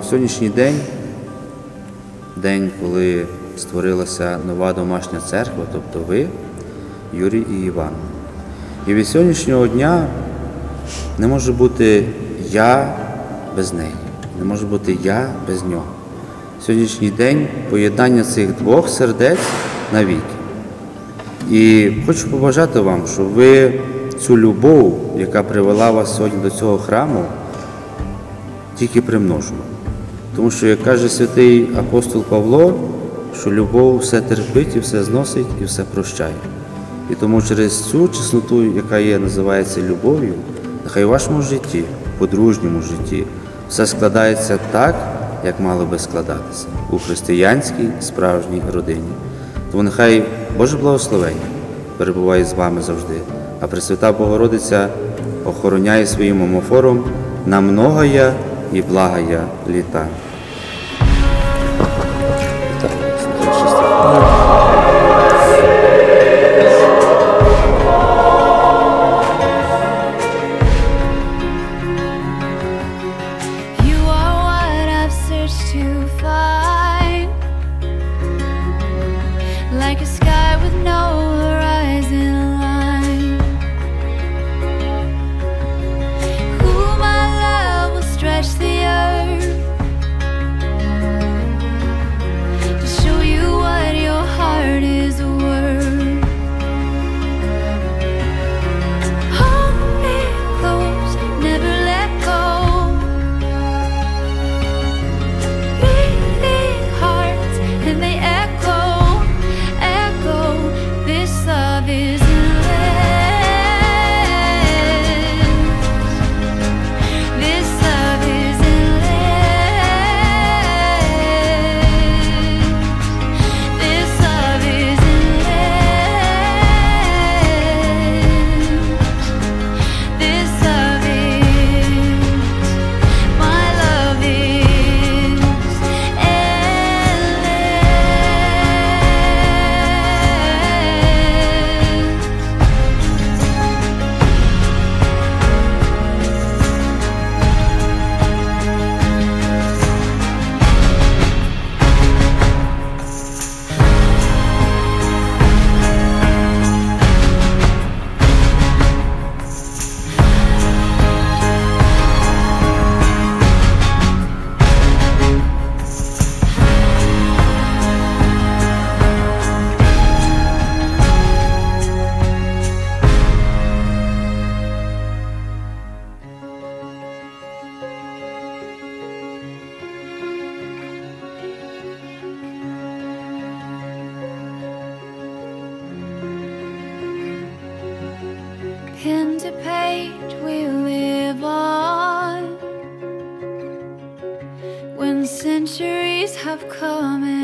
сьогоднішній день, день, коли створилася нова домашня церква, тобто ви, Юрій і Іван. І від сьогоднішнього дня не може бути я без неї, не може бути я без нього. Сьогоднішній день – поєднання цих двох сердець навіки. І хочу побажати вам, щоб ви цю любов, яка привела вас сьогодні до цього храму, тільки примножували. Тому що, як каже святий апостол Павло, що любов все терпить і все зносить і все прощає. І тому через цю чесноту, яка називається любов'ю, нехай у вашому житті, подружньому житті, все складається так, як мало би складатися у християнській справжній родині. Тому нехай Боже благословення перебуває з вами завжди, а Пресвята Богородиця охороняє своїм омофором на многая і благая літа. Like a sky with no horizon line, who my love will stretch the earth to show you what your heart is worth. Hold me close, never let go. Beating hearts and they echo. This love is endless. This love is endless. This love is endless. This love is, my love is endless. Pen to page we live on, when centuries have come